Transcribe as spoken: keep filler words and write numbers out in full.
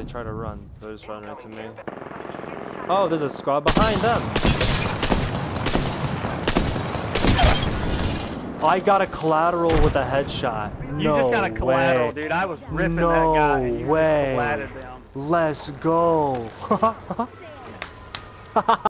they try to run. They're just running into me. Oh, there's a squad behind them. I got a collateral with a headshot. No You just got a collateral, way. dude. I was ripping no that guy and you way. just collatted them. Let's go.